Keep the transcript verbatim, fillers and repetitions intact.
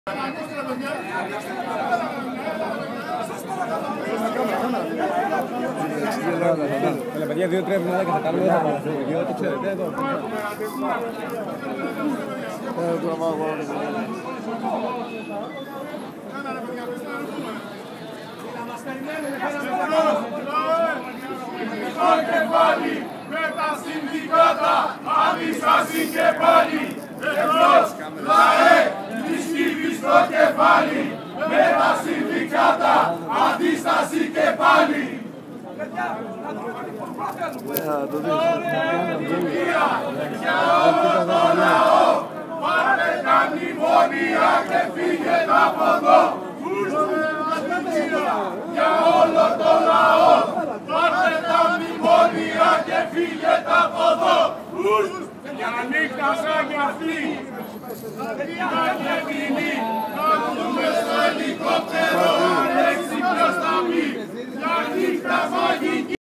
Έλα παιδιά, δύο τρία εβδομάδια και θα κάνουμε ένα παραθυρο, το ξέρετε εδώ. Στο κεφάλι, με τα συνδικάτα, αντίσταση και πάλι. Εμπρός, λαέ, δυσκύβει στο κεφάλι, με τα συνδικάτα, αντίσταση και πάλι. Για όλο το λαό, πάρτε τα μνημόνια και φύγετε από εδώ. Για όλο το λαό, πάρτε τα μνημόνια και φύγετε από εδώ. Για νύχτα σαν κι αυτή, θα και